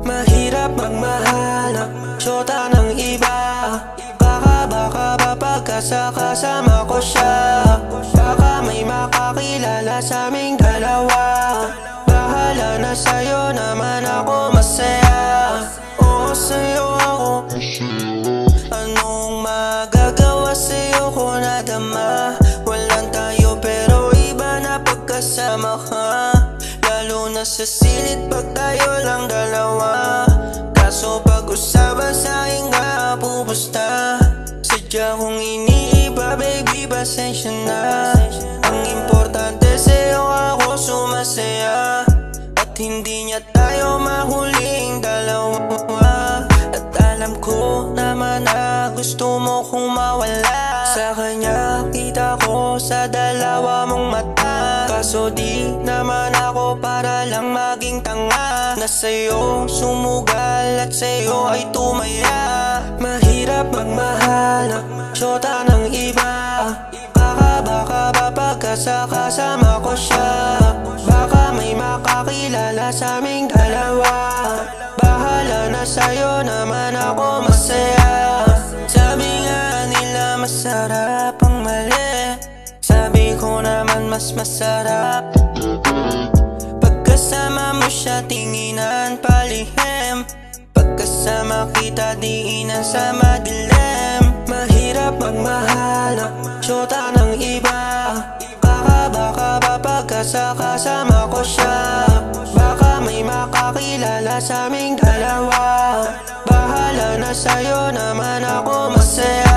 Mahirap magmahal ng syota ng iba. Baka ba pagkasakasama ko siya, baka may makakilala sa aming dalawa. Bahala na sa'yo, naman ako masaya. Oo, sa'yo ako. Anong magagawa sa'yo ko nadama? Walang tayo pero iba na pagkasama ka. Lalo na sa silid pag tayo lang dalawa. Kaso pag-usapan sa'kin nga pupusta. Sadya kong iniiba, baby, pasensya na. Ang importante sa'yo ako sumasaya, at hindi niya tayo mahuling dalawa. At alam ko naman na gusto mo kong mawala. Sa kanya kita ko sa dalawa mong mata. Kaso di naman ako para lang maging tanga, na sa'yo sumugal at sa'yo ay tumaya. Mahirap magmahal ng syota ng iba. Baka ba pagkasakasama ko siya, baka may makakilala sa aming dalawa. Bahala na sa'yo, naman ako masaya. Sabi nga nila masarap ang mali, sabi ko naman mas masarap pagkasama mo siya, tinginan palihim. Pagkasama kita, diinan sa madilim. Mahirap magmahal ng syota ng iba. Baka ba pagkasakasama ko siya, baka may makakilala sa aming dalawa. Bahala na sa'yo, naman ako masaya.